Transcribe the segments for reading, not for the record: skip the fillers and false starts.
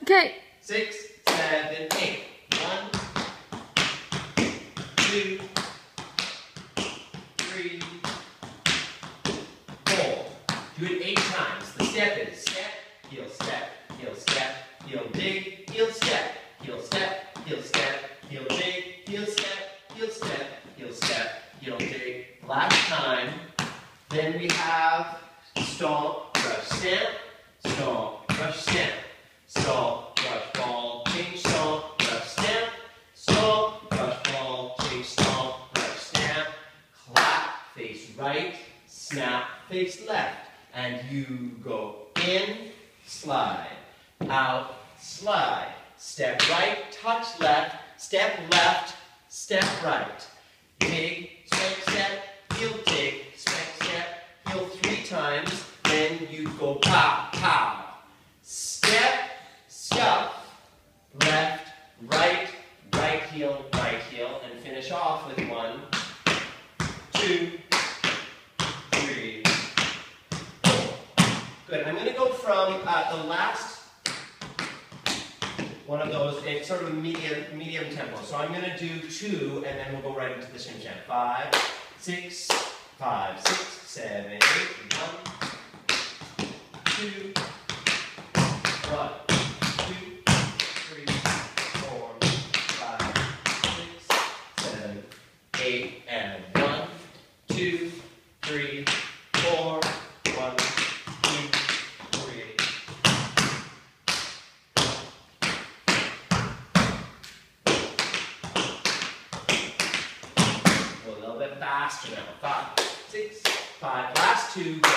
Okay. 6, 7, 8. 1, 2, 3, 4. Do it 8 times. The step is step, heel, step, heel, step, heel, dig, heel, step, heel, step, heel, step, heel, dig, heel, step, heel, step, heel, step, heel, dig. Last time. Then we have stomp, brush, stamp, stomp, brush, stamp, stomp, brush, ball, change, stomp, brush, stamp, stomp, brush, ball, change, stomp, brush, stamp, clap, face right, snap, face left, and you go in, slide, out, slide, step right, touch left, step right, dig, spank, step, heel, dig, spank, step, heel 3 times, then you go pow, pow, step, scuff, left, right, right heel, and finish off with 1, 2, 3, 4. Good. I'm going to go from the last one of those in sort of a medium tempo. So I'm going to do 2, and then we'll go right into the shin chant. 5, 6, 7, 8. 1, 2, 1, 2, 3, 4, 5, 6, 7, 8, and 1, 2, 3, 4, 1, 2, 3. A little bit faster now. 5, 6, 5. Last 2. Go.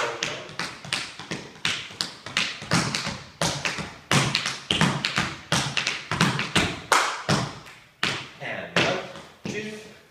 And 1, 2,